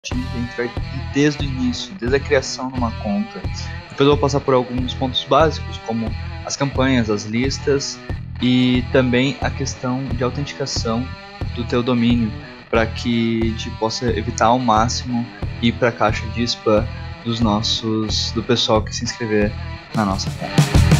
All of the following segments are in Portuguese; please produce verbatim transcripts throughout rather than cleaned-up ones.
a gente vai ir desde o início, desde a criação de uma conta. Depois eu vou passar por alguns pontos básicos, como as campanhas, as listas e também a questão de autenticação do teu domínio, para que a gente possa evitar ao máximo ir para a caixa de spam dos nossos, do pessoal que se inscrever na nossa conta.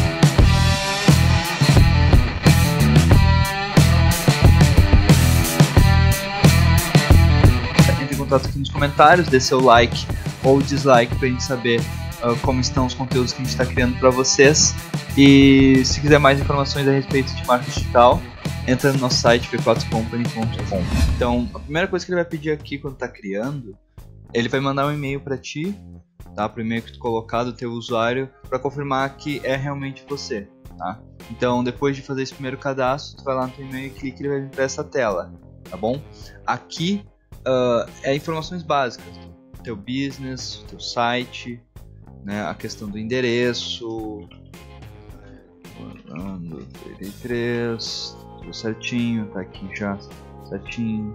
Entre em contato aqui nos comentários, dê seu like ou dislike para a gente saber uh, como estão os conteúdos que a gente está criando para vocês. E se quiser mais informações a respeito de marketing digital, entra no nosso site v quatro company ponto com. Então, a primeira coisa que ele vai pedir aqui quando está criando, ele vai mandar um e-mail para ti, tá? Para o e-mail que tu colocar do teu usuário, para confirmar que é realmente você, tá? Então, depois de fazer esse primeiro cadastro, tu vai lá no teu e-mail e clica e ele vai vir para essa tela, tá bom? Aqui uh, é informações básicas, do teu business, do teu site, né? A questão do endereço, Orlando trinta e três, tudo certinho, tá aqui já certinho.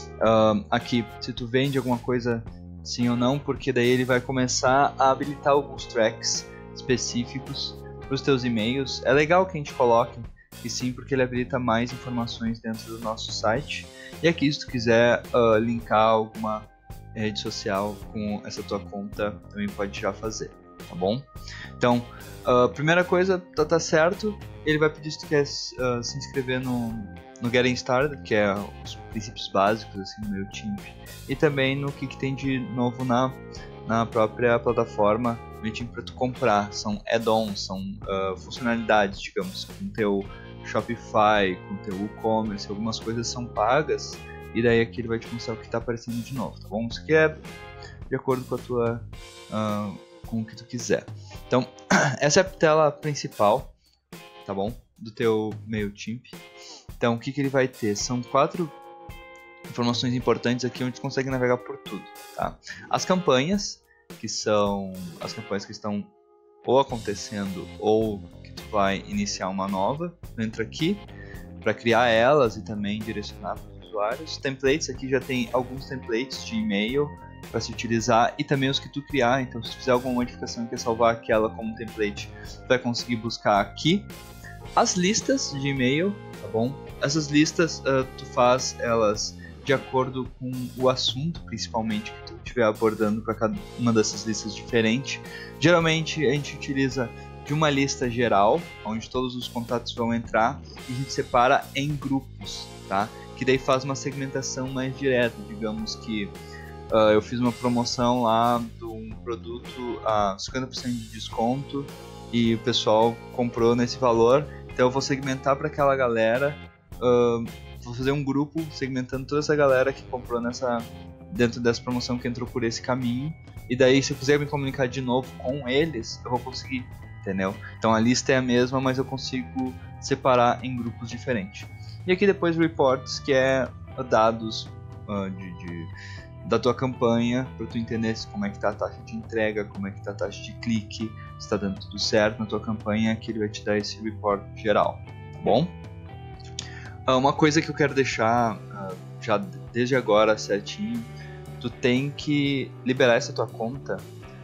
Uh, aqui, se tu vende alguma coisa, sim ou não, porque daí ele vai começar a habilitar alguns tracks específicos para os teus e-mails. É legal que a gente coloque que sim, porque ele habilita mais informações dentro do nosso site. E aqui, se tu quiser uh, linkar alguma rede social com essa tua conta, também pode já fazer, tá bom? Então, a uh, primeira coisa, tá, tá certo. Ele vai pedir se tu quer uh, se inscrever no, no Getting Started, que é os princípios básicos assim, do MailChimp, e também no que, que tem de novo na, na própria plataforma MailChimp para tu comprar. São add-ons, são uh, funcionalidades, digamos, com o teu Shopify, com o teu WooCommerce, algumas coisas são pagas, e daí aqui ele vai te mostrar o que está aparecendo de novo, tá bom? Isso aqui é de acordo com a tua... Uh, com o que tu quiser. Então, essa é a tela principal, tá bom? Do teu MailChimp. Então, o que, que ele vai ter? São quatro informações importantes aqui onde tu consegue navegar por tudo, tá? As campanhas, que são as campanhas que estão ou acontecendo ou que tu vai iniciar uma nova. Tu entra aqui para criar elas e também direcionar para os usuários. Templates, aqui já tem alguns templates de e-mail para se utilizar e também os que tu criar. Então, se tu fizer alguma modificação e quer salvar aquela como template, tu vai conseguir buscar aqui. As listas de e-mail, tá bom? Essas listas uh, tu faz elas de acordo com o assunto, principalmente, que tu estiver abordando para cada uma dessas listas diferentes. Geralmente a gente utiliza de uma lista geral, onde todos os contatos vão entrar, e a gente separa em grupos, tá? Que daí faz uma segmentação mais direta. Digamos que Uh, eu fiz uma promoção lá de um produto a cinquenta por cento de desconto e o pessoal comprou nesse valor, então eu vou segmentar para aquela galera, uh, vou fazer um grupo segmentando toda essa galera que comprou nessa, dentro dessa promoção, que entrou por esse caminho, e daí se eu quiser me comunicar de novo com eles, eu vou conseguir, entendeu? Então a lista é a mesma, mas eu consigo separar em grupos diferentes. E aqui depois reports, que é dados uh, de... de da tua campanha, para tu entender como é que tá a taxa de entrega, como é que tá a taxa de clique, se está dando tudo certo na tua campanha, que ele vai te dar esse report geral, tá bom? Uma coisa que eu quero deixar já desde agora certinho, tu tem que liberar essa tua conta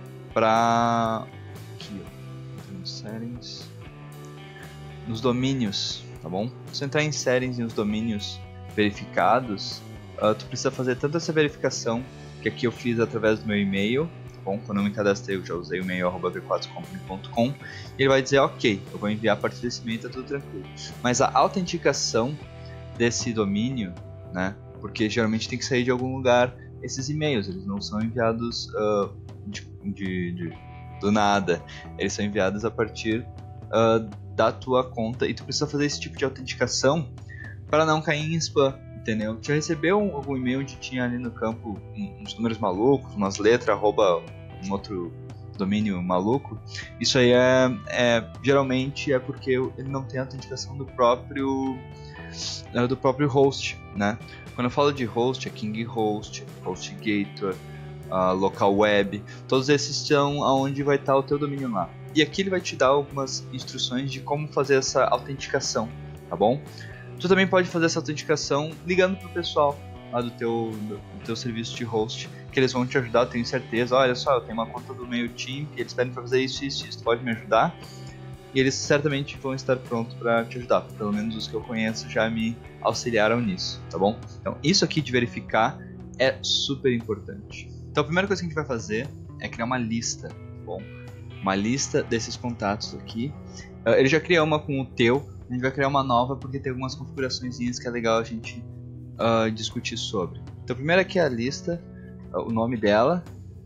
para aqui, ó, nos settings, nos domínios, tá bom? Se entrar em settings e nos domínios verificados, Uh, tu precisa fazer tanto essa verificação, que aqui eu fiz através do meu e-mail, tá bom? Quando eu me cadastrei eu já usei o e-mail arroba v quatro company ponto com, e ele vai dizer, ok, eu vou enviar a partir desse e-mail, tá tudo tranquilo. Mas a autenticação desse domínio, né, porque geralmente tem que sair de algum lugar esses e-mails, eles não são enviados uh, de, de, de, do nada, eles são enviados a partir uh, da tua conta, e tu precisa fazer esse tipo de autenticação para não cair em spam. Entendeu? Já recebeu um, algum e-mail onde tinha ali no campo uns números malucos, umas letras, arroba um outro domínio maluco? Isso aí é, é geralmente é porque ele não tem a autenticação do próprio do próprio host, né? Quando eu falo de host, é KingHost, HostGator, uh, Local Web, todos esses são aonde vai estar o teu domínio lá. E aqui ele vai te dar algumas instruções de como fazer essa autenticação, tá bom? Tu também pode fazer essa autenticação ligando pro pessoal lá do teu, do teu serviço de host, que porque eles vão te ajudar, eu tenho certeza. Olha só, eu tenho uma conta do MailChimp, eles pedem para fazer isso, isso, isso, pode me ajudar? E eles certamente vão estar prontos para te ajudar, pelo menos os que eu conheço já me auxiliaram nisso, tá bom? Então isso aqui de verificar é super importante. Então a primeira coisa que a gente vai fazer é criar uma lista, tá bom? Uma lista desses contatos aqui. Uh, ele já criou uma com o teu, a gente vai criar uma nova porque tem algumas configurações que é legal a gente uh, discutir sobre. Então primeiro aqui é a lista, uh, o nome dela.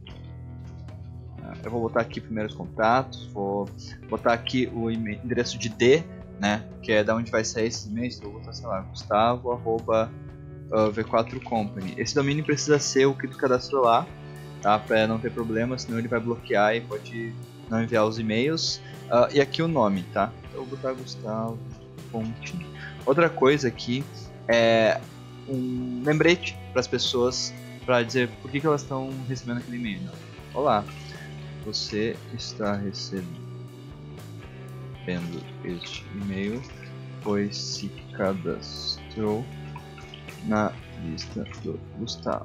Eu vou botar aqui primeiro os contatos, vou botar aqui o endereço de D, né, que é da onde vai sair esses e-mails. Então eu vou botar, sei lá, Gustavo arroba V quatro Company. Esse domínio precisa ser o que ele cadastrou lá, tá, para não ter problema, senão ele vai bloquear e pode não enviar os e-mails. Uh, e aqui o nome, tá? Eu vou botar Gustavo Fonte. Outra coisa aqui é um lembrete para as pessoas, para dizer por que, que elas estão recebendo aquele e-mail. Olá, você está recebendo este e-mail, pois se cadastrou na lista do Gustavo.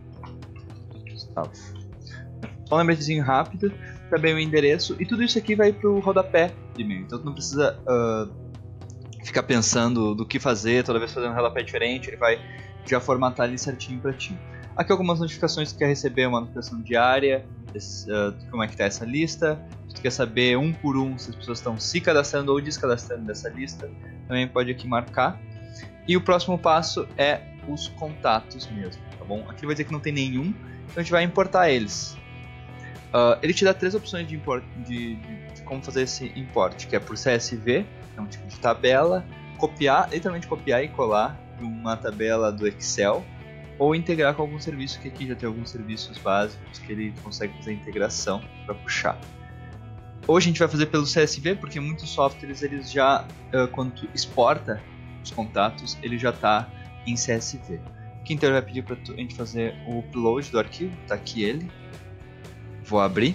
Gustavo. Só um lembretezinho rápido, também o endereço, e tudo isso aqui vai para o rodapé de e-mail, então tu não precisa uh, ficar pensando do que fazer, toda vez fazendo um rodapé diferente, ele vai já formatar ali certinho para ti. Aqui algumas notificações que tu quer receber, uma notificação diária, esse, uh, como é que está essa lista, se tu quer saber um por um se as pessoas estão se cadastrando ou descadastrando dessa lista, também pode aqui marcar. E o próximo passo é os contatos mesmo, tá bom? Aqui vai dizer que não tem nenhum, então a gente vai importar eles. Uh, ele te dá três opções de, import, de, de, de como fazer esse import, que é por C S V, é um tipo de tabela, copiar, literalmente copiar e colar uma tabela do Excel, ou integrar com algum serviço, que aqui já tem alguns serviços básicos que ele consegue fazer integração para puxar. Hoje a gente vai fazer pelo C S V, porque muitos softwares, eles já, uh, quando tu exporta os contatos, ele já está em C S V. Aqui então ele vai pedir para a gente fazer o upload do arquivo, está aqui ele. Vou abrir,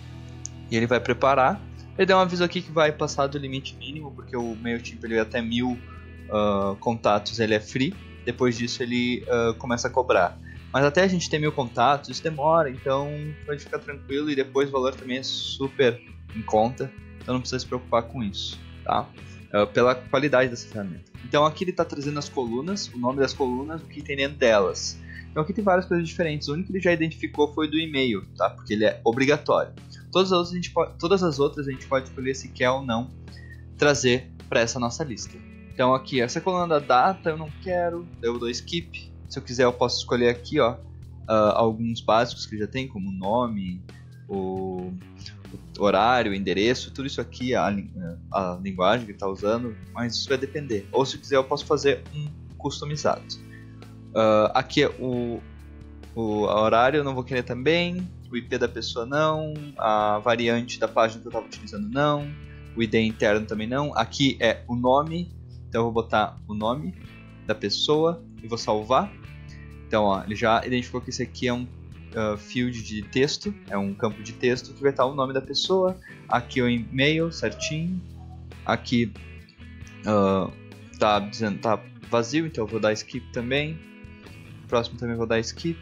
e ele vai preparar. Ele dá um aviso aqui que vai passar do limite mínimo, porque o MailChimp ele até mil uh, contatos ele é free. Depois disso ele uh, começa a cobrar. Mas até a gente ter mil contatos, isso demora, então pode ficar tranquilo. E depois o valor também é super em conta, então não precisa se preocupar com isso, tá? Uh, pela qualidade dessa ferramenta. Então aqui ele está trazendo as colunas, o nome das colunas, o que tem dentro delas. Então aqui tem várias coisas diferentes. O único que ele já identificou foi do e-mail, tá? Porque ele é obrigatório. Todas as outras a gente pode, todas as outras a gente pode escolher se quer ou não trazer para essa nossa lista. Então aqui, essa coluna da data eu não quero, eu dou skip. Se eu quiser eu posso escolher aqui, ó, uh, alguns básicos que já tem, como o nome, o, o horário, o endereço, tudo isso aqui, a, a linguagem que ele está usando, mas isso vai depender. Ou se eu quiser eu posso fazer um customizado. Uh, aqui é o, o horário eu não vou querer também, o I P da pessoa não, a variante da página que eu estava utilizando não, o I D interno também não. Aqui é o nome. Então eu vou botar o nome da pessoa e vou salvar. Então ó, ele já identificou que esse aqui é um uh, field de texto, é um campo de texto que vai estar o nome da pessoa. Aqui o e-mail certinho. Aqui uh, tá dizendo tá vazio, então eu vou dar skip também. Próximo também vou dar skip.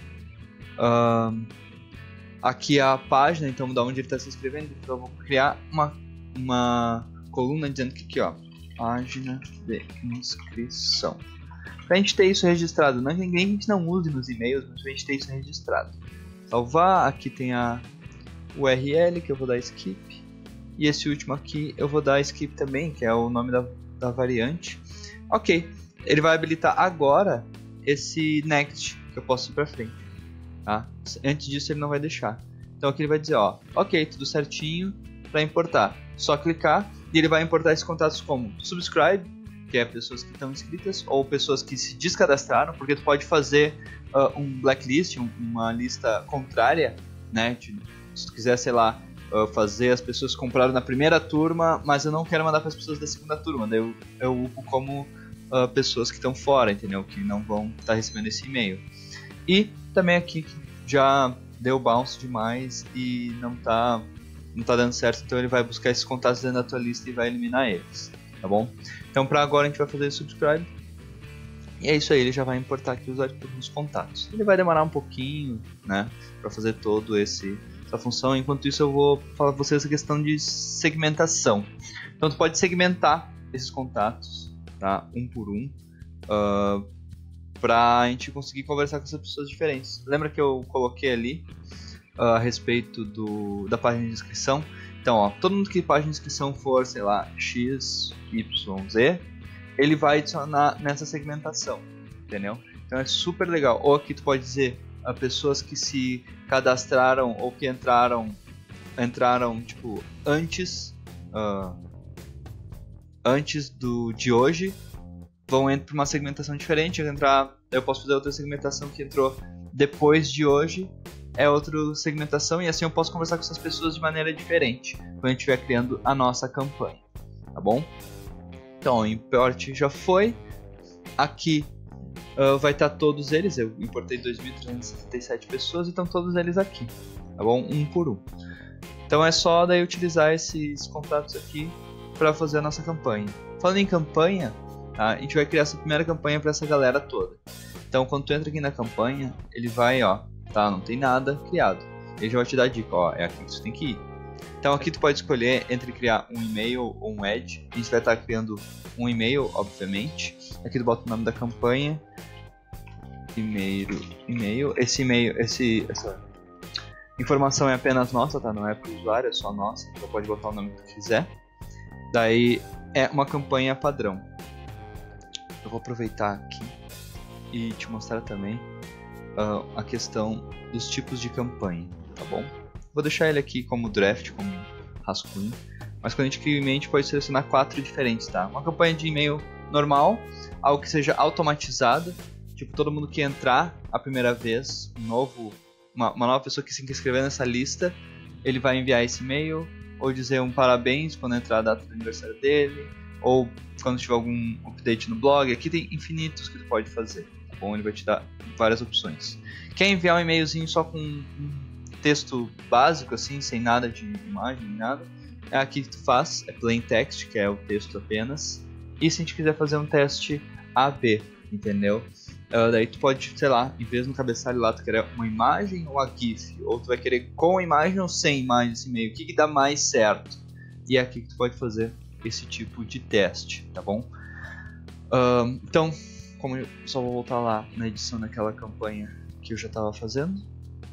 Uh, aqui é a página, então da onde ele está se inscrevendo. Então eu vou criar uma, uma coluna dizendo que aqui ó, página de inscrição. Pra gente ter isso registrado, não é que ninguém a gente não use nos e-mails, mas pra gente ter isso registrado. Salvar, aqui tem a U R L que eu vou dar skip. E esse último aqui eu vou dar skip também, que é o nome da, da variante. Ok, ele vai habilitar agora esse next, que eu posso ir pra frente. Tá? Antes disso ele não vai deixar. Então aqui ele vai dizer, ó, ok, tudo certinho para importar. Só clicar e ele vai importar esses contatos como subscribe, que é pessoas que estão inscritas, ou pessoas que se descadastraram, porque tu pode fazer uh, um blacklist, um, uma lista contrária, né? Se tu quiser, sei lá, uh, fazer as pessoas que compraram na primeira turma, mas eu não quero mandar para as pessoas da segunda turma, daí eu, eu upo como uh, pessoas que estão fora, entendeu? Que não vão estar tá recebendo esse e-mail. E também aqui já deu bounce demais e não tá, não tá dando certo, então ele vai buscar esses contatos dentro da tua lista e vai eliminar eles, tá bom? Então para agora a gente vai fazer subscribe. E é isso aí, ele já vai importar aqui os arquivos nos contatos. Ele vai demorar um pouquinho, né, para fazer todo esse essa função. Enquanto isso eu vou falar para vocês a questão de segmentação. Então tu pode segmentar esses contatos, tá, um por um, uh, para a gente conseguir conversar com essas pessoas diferentes. Lembra que eu coloquei ali uh, a respeito do, da página de inscrição? Então, ó, todo mundo que página de inscrição for, sei lá, X, Y, Z, ele vai adicionar nessa segmentação, entendeu? Então é super legal. Ou aqui tu pode dizer a pessoas que se cadastraram ou que entraram, entraram tipo antes, uh, antes do de hoje, vão entrar para uma segmentação diferente. Eu entrar, eu posso fazer outra segmentação que entrou depois de hoje, é outra segmentação, e assim eu posso conversar com essas pessoas de maneira diferente quando a gente estiver criando a nossa campanha, tá bom? Então, o import já foi. Aqui uh, vai estar todos eles. Eu importei dois mil trezentas e setenta e sete pessoas e estão todos eles aqui, tá bom? Um por um. Então é só daí utilizar esses contatos aqui para fazer a nossa campanha. Falando em campanha, tá? A gente vai criar essa primeira campanha para essa galera toda. Então quando tu entra aqui na campanha, ele vai, ó, tá? Não tem nada criado. Ele já vai te dar a dica, ó, é aqui que tu tem que ir. Então aqui tu pode escolher entre criar um e-mail ou um ad. A gente vai estar criando um e-mail, obviamente. Aqui tu bota o nome da campanha. E-mail, e-mail. Esse e-mail, esse, essa informação é apenas nossa, tá? Não é para o usuário, é só nossa. Então pode botar o nome que tu quiser. Daí é uma campanha padrão. Eu vou aproveitar aqui e te mostrar também uh, a questão dos tipos de campanha, tá bom? Vou deixar ele aqui como draft, como rascunho. Mas quando a gente cria o e-mail, a gente pode selecionar quatro diferentes, tá? Uma campanha de e-mail normal, algo que seja automatizada. Tipo, todo mundo que entrar a primeira vez, um novo, uma, uma nova pessoa que se inscrever nessa lista, ele vai enviar esse e-mail, ou dizer um parabéns quando entrar a data do aniversário dele, ou quando tiver algum update no blog. Aqui tem infinitos que tu pode fazer, tá bom? Ele vai te dar várias opções. Quer enviar um e-mailzinho só com um texto básico, assim, sem nada de imagem, nada, é aqui que tu faz, é plain text, que é o texto apenas. E se a gente quiser fazer um teste A B, entendeu? Uh, daí tu pode, sei lá, em vez no cabeçalho lá tu querer uma imagem ou a GIF, ou tu vai querer com imagem ou sem imagem esse e-mail, o que que dá mais certo? E é aqui que tu pode fazer esse tipo de teste, tá bom? Uh, então, como eu só vou voltar lá na edição daquela campanha que eu já estava fazendo.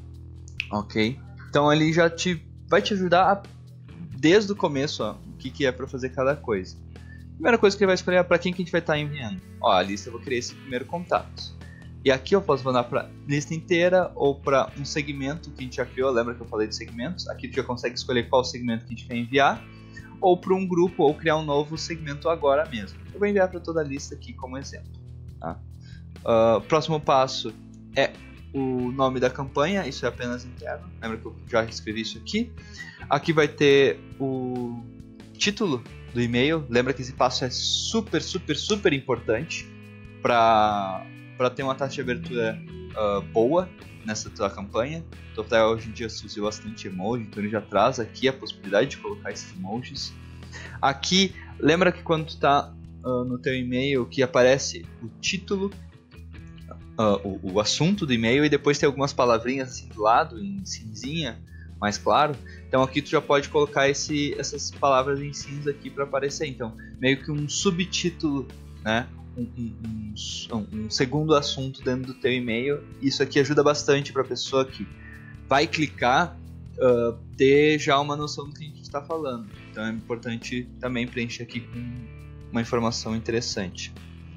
Ok, então ele já te vai te ajudar a, desde o começo, ó, o que, que é para fazer cada coisa. Primeira coisa que ele vai escolher é para quem que a gente vai estar enviando. Ó, a lista eu vou criar esse primeiro contato. E aqui eu posso mandar para lista inteira ou para um segmento que a gente já criou. Lembra que eu falei de segmentos? Aqui tu já consegue escolher qual segmento que a gente quer enviar, ou para um grupo, ou criar um novo segmento agora mesmo. Eu vou enviar para toda a lista aqui como exemplo. Tá? Uh, próximo passo é o nome da campanha, isso é apenas interno. Lembra que eu já escrevi isso aqui. Aqui vai ter o título do e-mail. Lembra que esse passo é super, super, super importante para para ter uma taxa de abertura uh, boa nessa tua campanha. Então, hoje em dia se usa bastante emoji, então ele já traz aqui a possibilidade de colocar esses emojis. Aqui, lembra que quando tu está uh, no teu e-mail que aparece o título, Uh, o, o assunto do e-mail, e depois tem algumas palavrinhas assim do lado, em cinzinha, mais claro. Então aqui tu já pode colocar esse, essas palavras em cinza aqui para aparecer. Então, meio que um subtítulo, né? Um, um, um, um segundo assunto dentro do teu e-mail. Isso aqui ajuda bastante para a pessoa que vai clicar uh, ter já uma noção do que a gente está falando. Então é importante também preencher aqui com uma informação interessante.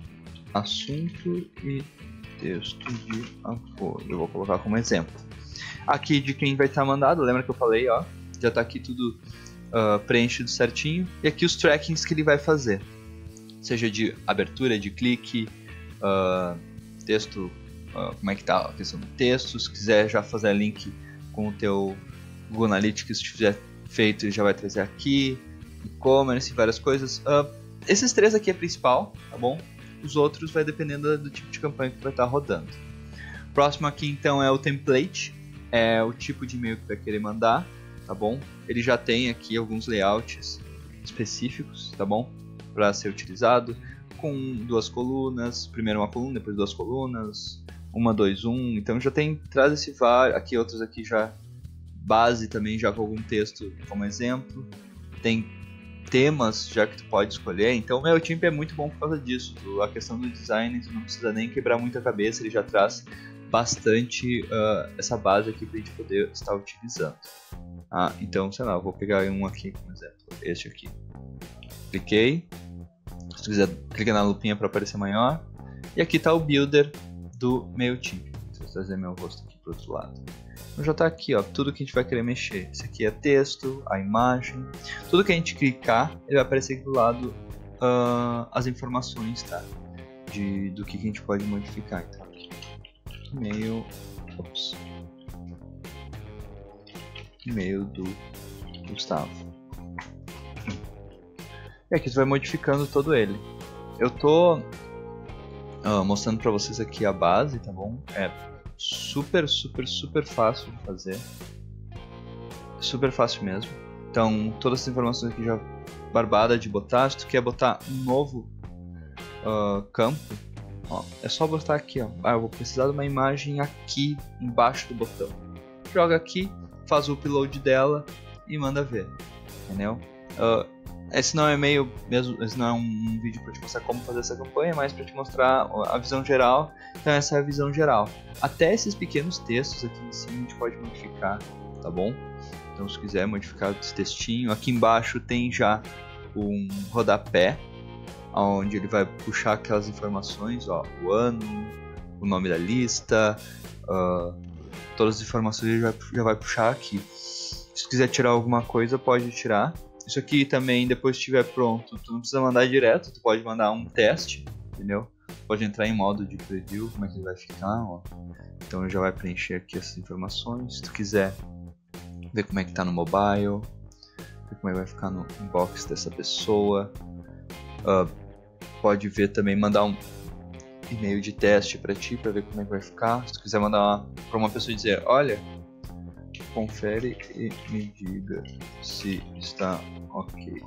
Assunto e texto de apoio. Eu vou colocar como exemplo. Aqui de quem vai estar mandado, lembra que eu falei, ó, já está aqui tudo uh, preenchido certinho. E aqui os trackings que ele vai fazer, seja de abertura, de clique, uh, texto, uh, como é que tá a questão do texto. Se quiser já fazer link com o teu Google Analytics, se tiver feito, ele já vai trazer aqui, e-commerce, várias coisas. Uh, esses três aqui é principal, tá bom? Os outros vai dependendo do tipo de campanha que vai estar rodando. Próximo aqui então é o template, é o tipo de e-mail que vai querer mandar, tá bom? Ele já tem aqui alguns layouts específicos, tá bom? Para ser utilizado, com duas colunas, primeiro uma coluna, depois duas colunas, uma, dois, um, então já tem, traz esse var, aqui outros aqui já, base também já com algum texto como exemplo, tem temas já que tu pode escolher, então o MailChimp é muito bom por causa disso, tu, a questão do design tu não precisa nem quebrar muito a cabeça, ele já traz bastante uh, essa base aqui para a gente poder estar utilizando. Ah, então, sei lá, eu vou pegar um aqui como exemplo, este aqui. Cliquei, se tu quiser clicar na lupinha para aparecer maior, e aqui está o builder do MailChimp. Deixa eu trazer meu rosto aqui para o outro lado. Então já está aqui, ó, tudo que a gente vai querer mexer. Esse aqui é texto, a imagem, tudo que a gente clicar, ele vai aparecer aqui do lado uh, as informações, tá? De, do que, que a gente pode modificar. Então, aqui. E-mail, ops. E-mail do Gustavo. E aqui você vai modificando todo ele. Eu tô uh, mostrando pra vocês aqui a base, tá bom? É super, super, super fácil de fazer. Super fácil mesmo. Então, todas as informações aqui já barbada de botar. Se tu quer botar um novo uh, campo, ó, é só botar aqui, ó. Ah, eu vou precisar de uma imagem aqui embaixo do botão. Joga aqui, faz o upload dela e manda ver, entendeu? Uh, esse não é meio mesmo, esse não é um, um vídeo para te mostrar como fazer essa campanha, mas para te mostrar a visão geral. Então essa é a visão geral. Até esses pequenos textos aqui em cima a gente pode modificar, tá bom? Então se quiser modificar esse textinho, aqui embaixo tem já um rodapé, onde ele vai puxar aquelas informações, ó, o ano, o nome da lista, uh, todas as informações ele já, já vai puxar aqui. Se quiser tirar alguma coisa, pode tirar. Isso aqui também, depois que estiver pronto, tu não precisa mandar direto, tu pode mandar um teste, entendeu? Pode entrar em modo de preview, como é que ele vai ficar, ó. Então já vai preencher aqui essas informações. Se tu quiser ver como é que tá no mobile, ver como é que vai ficar no inbox dessa pessoa, uh, pode ver também, mandar um e-mail de teste para ti, para ver como é que vai ficar. Se tu quiser mandar para uma pessoa e dizer, olha, confere e me diga se está ok.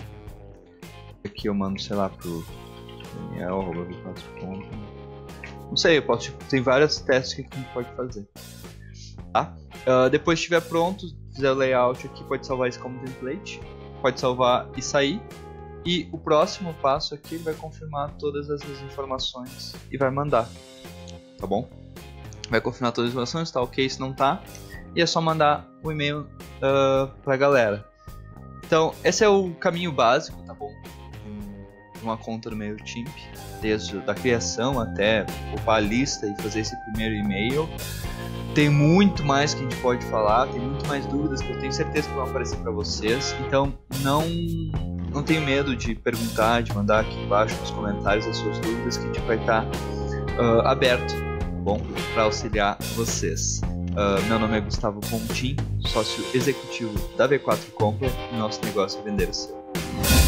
Aqui eu mando, sei lá, pro Daniel, arroba v quatro ponto com. Não sei, eu posso, tipo, tem vários testes que a gente pode fazer. Tá? Uh, depois que estiver pronto, fizer o layout aqui, pode salvar isso como template, pode salvar e sair. E o próximo passo aqui vai confirmar todas essas informações e vai mandar, tá bom? Vai confirmar todas as informações, tá ok, se não tá, e é só mandar o e-mail uh, pra galera. Então, esse é o caminho básico, tá bom? De uma conta do MailChimp, desde a criação até upar a lista e fazer esse primeiro e-mail. Tem muito mais que a gente pode falar, tem muito mais dúvidas que eu tenho certeza que vão aparecer para vocês, então não, não tenho medo de perguntar, de mandar aqui embaixo nos comentários as suas dúvidas, que a gente vai estar uh, aberto, tá bom? Para auxiliar vocês. Uh, meu nome é Gustavo Pontin, sócio executivo da V quatro Company, e nosso negócio é vender o seu.